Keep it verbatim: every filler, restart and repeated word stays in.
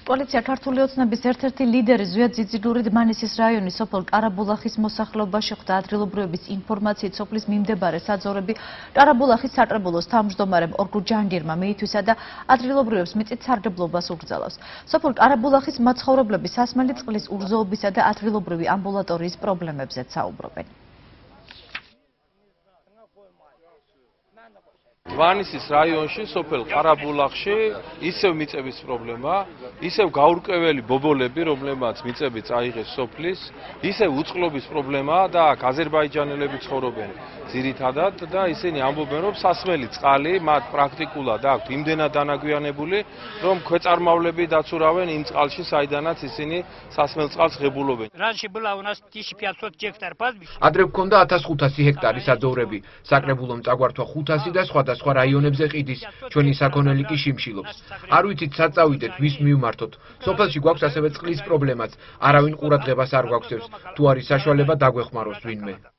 კოალიცია ქართული ოცნების ერთ-ერთი ლიდერი ზვიად ძიძიგური დმანისის რაიონის სოფელ კარაბულახის მოსახლეობას შეხვდა ადგილობრივების ინფორმაციით სოფლის მიმდებარე საძოვრები, კარაბულახის საკრებულოს თავჯდომარემ ორგუ ჯანგირმა მიითვისა და ადგილობრივებს მიწით სარგებლობას უკრძალავს. სოფელ კარაბულახის მცხოვრებლები სასმელი წყლის უგზოობისა და ადგილობრივი ამბულატორიის პრობლემებზეც საუბრობენ. დმანისის რაიონში, სოფელ კარაბულახში ისევ მიწების პრობლემა, ისევ გაურკვეველი ბობოლები, რომლებმაც მიწები წაიღეს სოფლის, ისევ უწყლობის პრობლემა და აქ აზერბაიჯანელები ცხოვრობენ ძირითადად და ისინი ამბობენ, რომ სასმელი წყალი მათ პრაქტიკულად აქვთ იმდენად დანაგვიანებული, რომ ქვეწარმავლები დაცურავენ იმ წყალში, საიდანაც ისინი სასმელ წყალს ღებულობენ. ადრე გვქონდა ათას ხუთასი ჰექტარი საძოვრები, საკრებულომ წაგვართვა ხუთასი და სხვადასხვა რაიონებზე ყიდის, ჩვენი საქონელი კი შიმშილობს. არ ვიცით საწავიდეთ, ვის მივმართოთ. სოფელში გვაქვს ასევე წყლის პრობლემაც, არავინ ყურადღებას არ გვაქცევს, თუ არის საშუალება დაგვეხმაროს ვინმე.